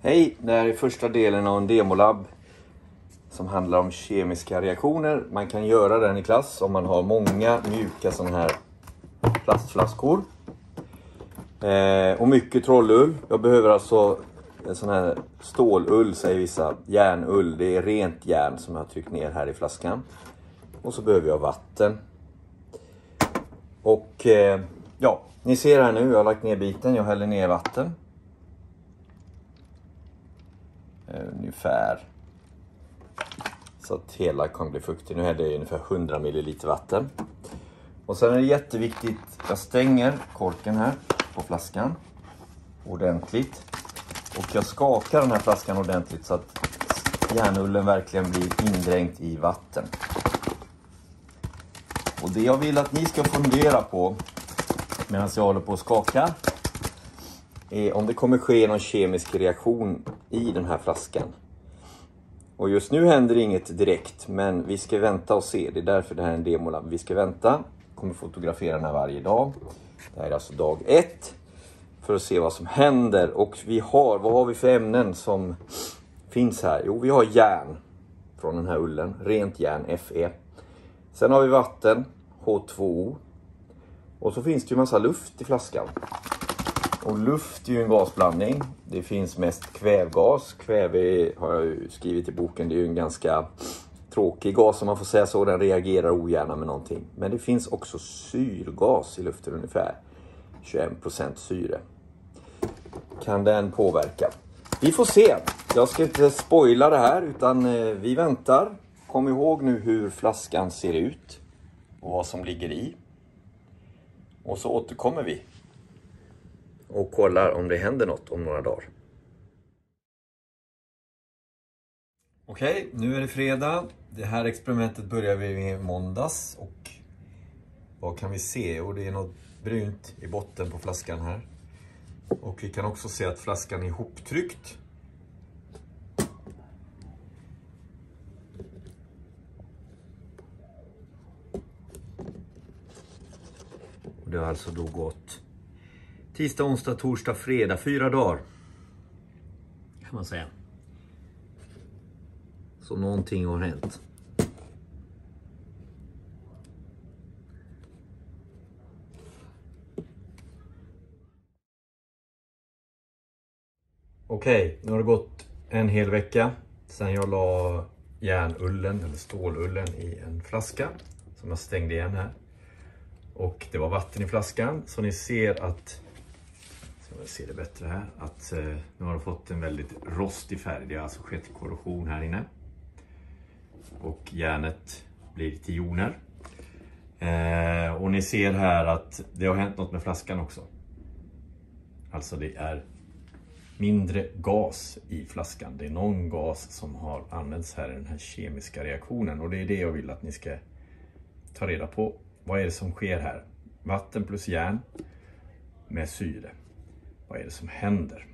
Hej, det här är första delen av en demolab som handlar om kemiska reaktioner. Man kan göra den i klass om man har många mjuka sådana här plastflaskor. Och mycket trollull. Jag behöver alltså en sån här stålull, säger vissa. Järnull, det är rent järn som jag har tryckt ner här i flaskan. Och så behöver jag vatten. Och ja, ni ser här nu, jag har lagt ner biten, jag häller ner vatten. Ungefär så att hela kan bli fuktig. Nu häller jag ungefär 100 ml vatten. Och sen är det jätteviktigt, jag stänger korken här på flaskan ordentligt. Och jag skakar den här flaskan ordentligt så att järnullen verkligen blir indränkt i vatten. Och det jag vill att ni ska fundera på medan jag håller på att skaka är om det kommer ske någon kemisk reaktion i den här flaskan. Och just nu händer inget direkt, men vi ska vänta och se. Det är därför det här är en demolab. Vi ska vänta, kommer fotografera den här varje dag. Det här är alltså dag 1 för att se vad som händer. Och vad har vi för ämnen som finns här? Jo, vi har järn från den här ullen, rent järn, Fe. Sen har vi vatten, H2O. Och så finns det ju massa luft i flaskan. Och luft är ju en gasblandning. Det finns mest kvävgas. Kväve har jag ju skrivit i boken. Det är ju en ganska tråkig gas om man får säga så. Den reagerar ogärna med någonting. Men det finns också syrgas i luften, ungefär 21% syre. Kan den påverka? Vi får se. Jag ska inte spoila det här utan vi väntar. Kom ihåg nu hur flaskan ser ut och vad som ligger i. Och så återkommer vi och kollar om det händer något om några dagar. Okej, nu är det fredag. Det här experimentet börjar vi med måndags. Och vad kan vi se? Jo, det är något brunt i botten på flaskan här. Och vi kan också se att flaskan är ihoptryckt. Och det har alltså då gått tisdag, onsdag, torsdag, fredag, 4 dagar. Kan man säga. Så någonting har hänt. Okej, nu har det gått en hel vecka sedan jag la järnullen eller stålullen i en flaska som jag stängde igen här. Och det var vatten i flaskan, så ni ser att, så jag ser det bättre här, att nu har det fått en väldigt rostig färg. Det har alltså skett korrosion här inne. Och järnet blir till joner. Och ni ser här att det har hänt något med flaskan också. Alltså det är mindre gas i flaskan. Det är någon gas som har använts här i den här kemiska reaktionen. Och det är det jag vill att ni ska ta reda på. Vad är det som sker här? Vatten plus järn med syre. Vad är det som händer?